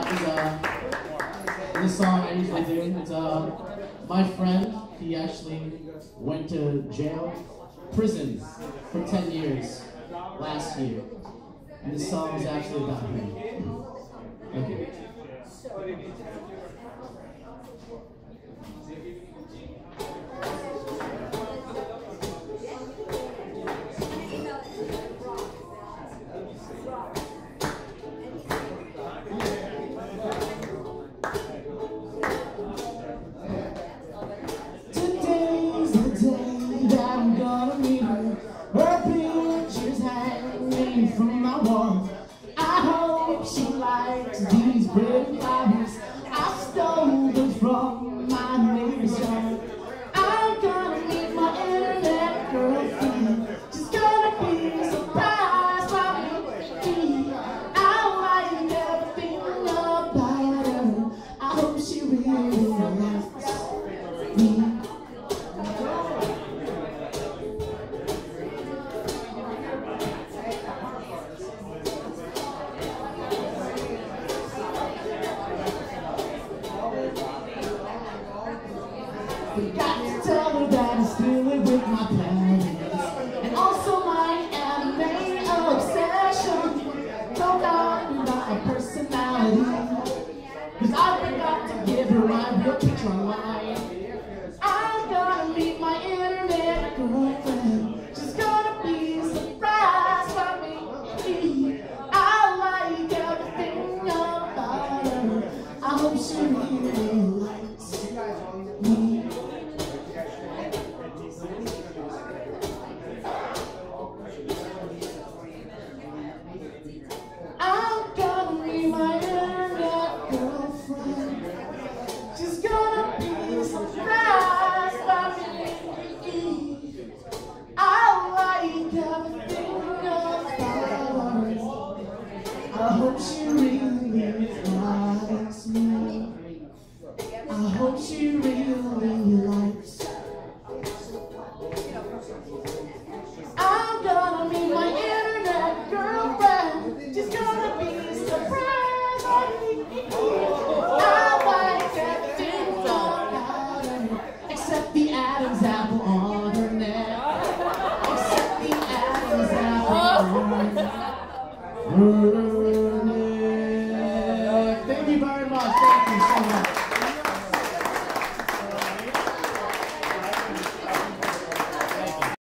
is this song I usually do. It's my friend. He actually went to jail, prison for 10 years last year, and this song is actually about him. Thank you. From my wall, I hope she likes these red flowers. I stole them from my neighbor's yard. I'm gonna meet my internet girlfriend. She's gonna be a surprise for me. I like everything about her. I hope she really likes me. We got to tell her that I'm still with my plans, and also my anime obsession. Told her about my personality, cause I forgot to give her my real picture online. I'm gonna meet my internet girlfriend. She's gonna be a surprise for me. I like everything about her. I hope she really likes me. I'm gonna meet my internet girlfriend. She's gonna be a surprise for me. I like everything about her. I hope she